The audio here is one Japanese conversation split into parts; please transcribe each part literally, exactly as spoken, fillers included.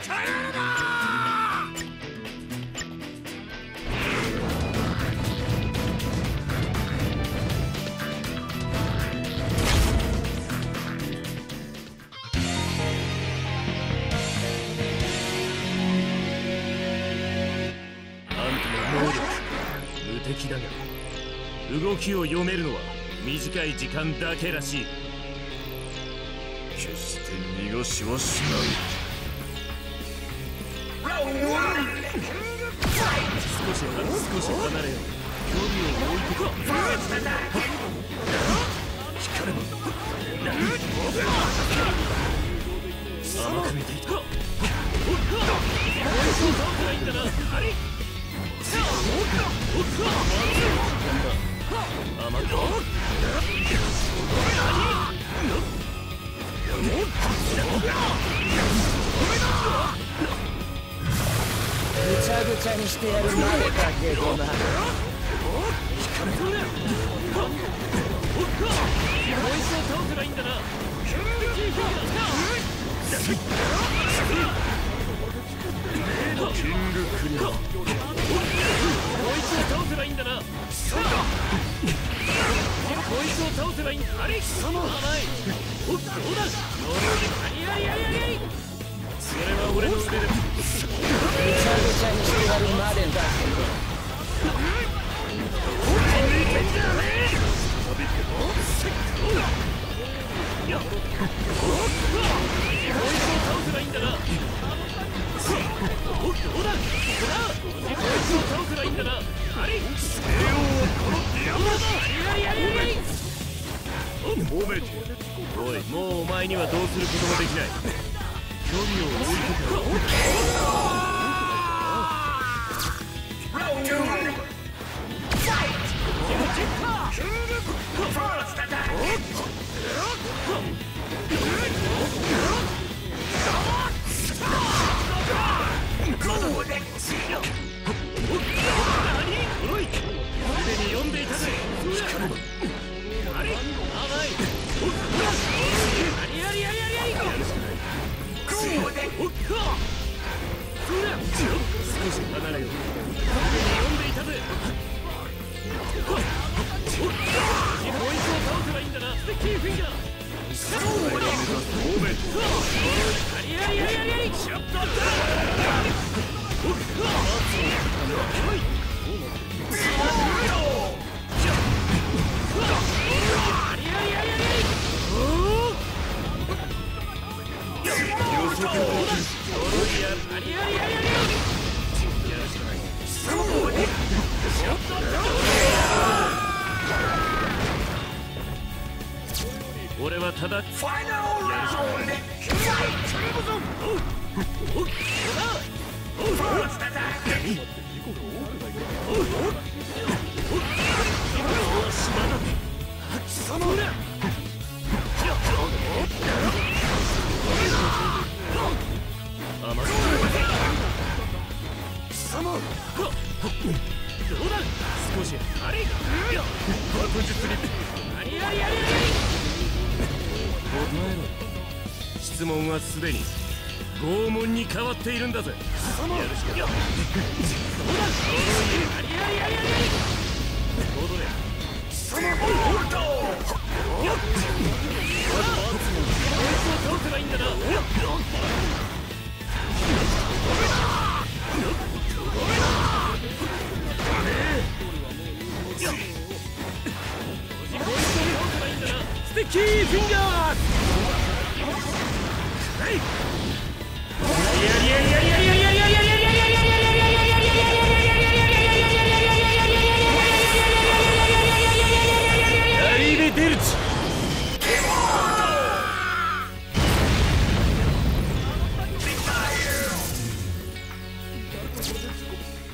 敵だが動きを読めるのは短い時間だけらしい。決して逃がしはしない。少し少し離れよ。距離を置いてか。光る。甘く見ていた。いいんだな。あれぐちゃぐちゃにしてやるまでだけどな。こいつを倒せばいいんだな。キングクリア。こいつを倒せばいいんだな。こいつを倒せばいいんだ。あれ貴様。甘い。おっ、どうだ。ありありありありあり。それは俺の腕で。ぐちゃぐちゃにしてやるまでだけど。 いや、こいつを倒せばいいんだな。おっ、どうだ。こいつを倒せばいいんだな。あれ。褒めて。おい、もうお前にはどうすることもできない。距離を置いてから読んでいたぜ。あれ、甘い。ありありありありあり。やるしかない。少し離れよう。読んでいたぜ。こいつを倒せばいいんだな。ステッキーフィンガー。ありありありありあり。シャットアップ。俺はただやるしかない。どうだ。少しあれ。確実にありありありあり。答えろ。質問はすでに拷問に変わっているんだぜ。やるしかない。どうだ。ありありありあり。戻れ。そのボールと。よっ。こいつを倒せばいいんだな。ステッキーフィンガー。はい。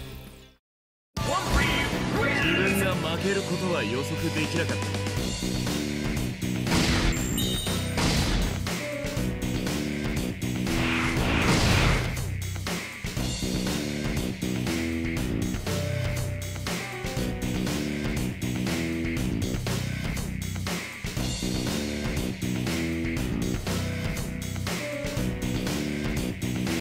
自分が負けることは予測できなかった。